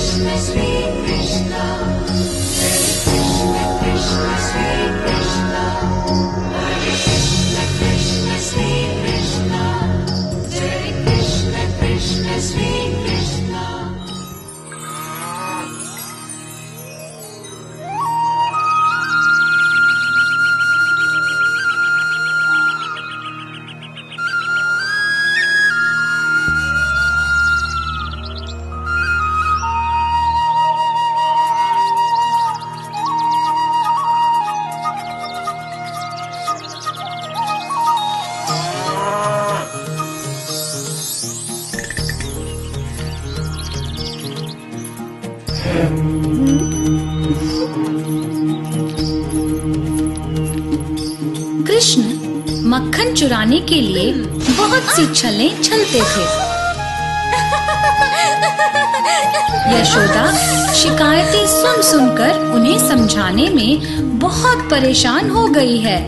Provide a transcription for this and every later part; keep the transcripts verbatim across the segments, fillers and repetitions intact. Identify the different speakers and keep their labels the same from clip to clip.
Speaker 1: कृष्ण मक्खन चुराने के लिए बहुत सी छलें छलते थे। यशोदा शिकायतें सुन सुनकर उन्हें समझाने में बहुत परेशान हो गई है।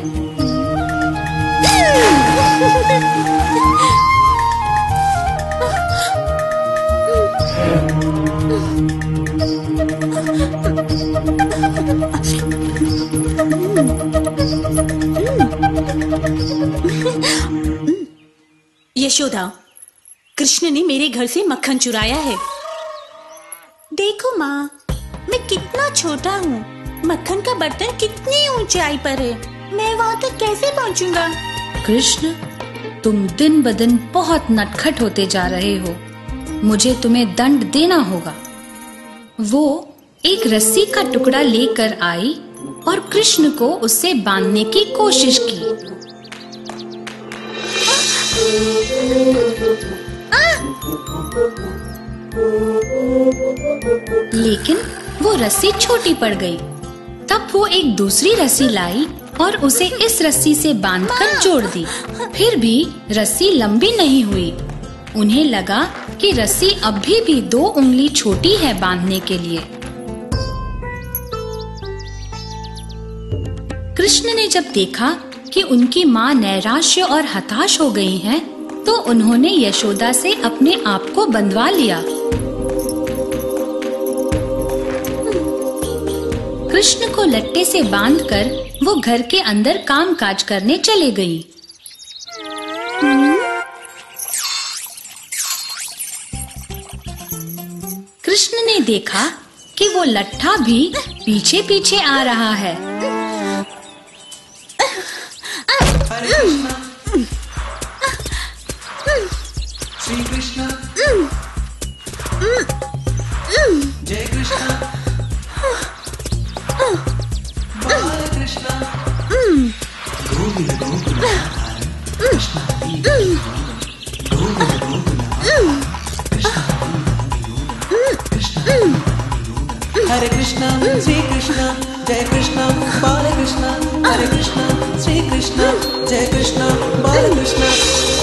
Speaker 2: यशोदा, कृष्ण ने मेरे घर से मक्खन चुराया है। देखो माँ, मैं कितना छोटा हूँ, मक्खन का बर्तन कितनी ऊंचाई पर है, मैं वहाँ तक कैसे पहुँचूंगा?
Speaker 1: कृष्ण, तुम दिन ब दिन बहुत नटखट होते जा रहे हो, मुझे तुम्हें दंड देना होगा। वो एक रस्सी का टुकड़ा लेकर आई और कृष्ण को उससे बांधने की कोशिश की। लेकिन वो रस्सी छोटी पड़ गई। तब वो एक दूसरी रस्सी लाई और उसे इस रस्सी से बांधकर जोड़ दी। फिर भी रस्सी लंबी नहीं हुई। उन्हें लगा कि रस्सी अभी भी दो उंगली छोटी है बांधने के लिए। कृष्ण ने जब देखा कि उनकी माँ नैराश्य और हताश हो गई हैं, तो उन्होंने यशोदा से अपने आप को बंधवा लिया। कृष्ण को लट्टे से बांधकर वो घर के अंदर कामकाज करने चले गई। कृष्ण ने देखा कि वो लट्ठा भी पीछे पीछे आ रहा है।
Speaker 3: श्री कृष्ण, जय कृष्ण, बाल कृष्ण, गोविंद गोकुल कृष्ण, गोविंद गोकुल कृष्ण, हरे कृष्ण श्री कृष्ण, जय कृष्ण, बाल कृष्ण, हरे कृष्ण श्री कृष्ण, जय कृष्ण, बाल कृष्ण।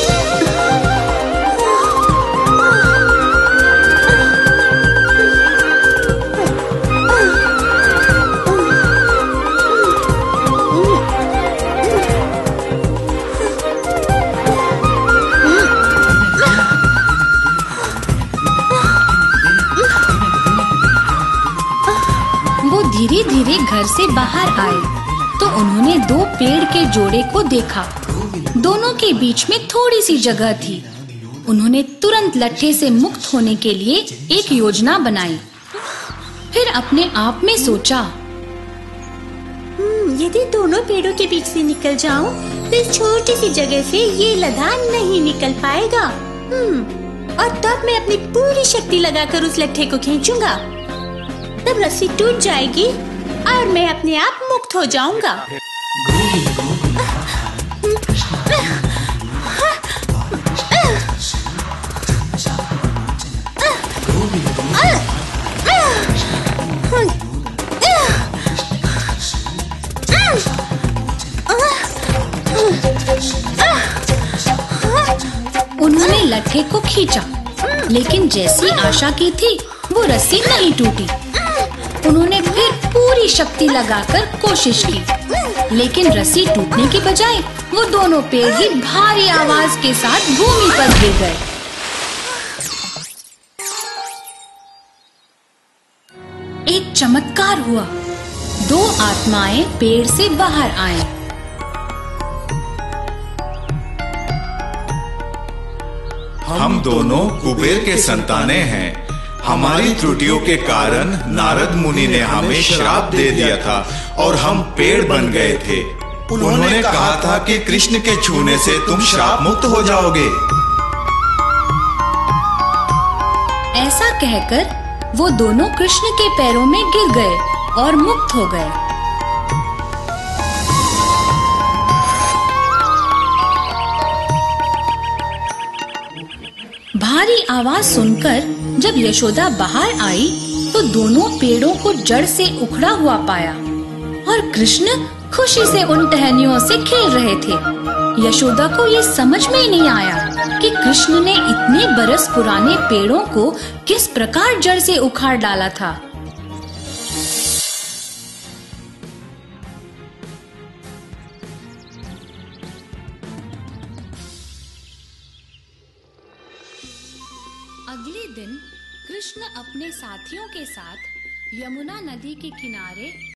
Speaker 1: धीरे धीरे घर से बाहर आए तो उन्होंने दो पेड़ के जोड़े को देखा। दोनों के बीच में थोड़ी सी जगह थी। उन्होंने तुरंत लट्ठे से मुक्त होने के लिए एक योजना बनाई। फिर अपने आप में सोचा,
Speaker 2: यदि दोनों पेड़ों के बीच से निकल जाऊं, तो इस छोटी सी जगह से ये लधान नहीं निकल पाएगा। और तब मैं अपनी पूरी शक्ति लगाकर उस लट्ठे को खींचूंगा। तब रस्सी टूट जाएगी और मैं अपने आप मुक्त हो जाऊंगा।
Speaker 1: उन्होंने लट्ठे को खींचा, लेकिन जैसी आशा की थी वो रस्सी नहीं टूटी। उन्होंने फिर पूरी शक्ति लगाकर कोशिश की, लेकिन रस्सी टूटने के बजाय वो दोनों पेड़ ही भारी आवाज के साथ भूमि पर गिर गए। एक चमत्कार हुआ। दो आत्माएं पेड़ से बाहर आए।
Speaker 4: हम दोनों कुबेर के संतानें हैं। हमारी त्रुटियों के कारण नारद मुनि ने हमें श्राप दे दिया था और हम पेड़ बन गए थे। उन्होंने कहा था कि कृष्ण के छूने से तुम श्राप मुक्त हो जाओगे।
Speaker 1: ऐसा कहकर वो दोनों कृष्ण के पैरों में गिर गए और मुक्त हो गए। भारी आवाज सुनकर जब यशोदा बाहर आई तो दोनों पेड़ों को जड़ से उखड़ा हुआ पाया और कृष्ण खुशी से उन टहनियों से खेल रहे थे। यशोदा को ये समझ में ही नहीं आया कि कृष्ण ने इतने बरस पुराने पेड़ों को किस प्रकार जड़ से उखाड़ डाला था। अगले दिन कृष्ण अपने साथियों के साथ यमुना नदी के किनारे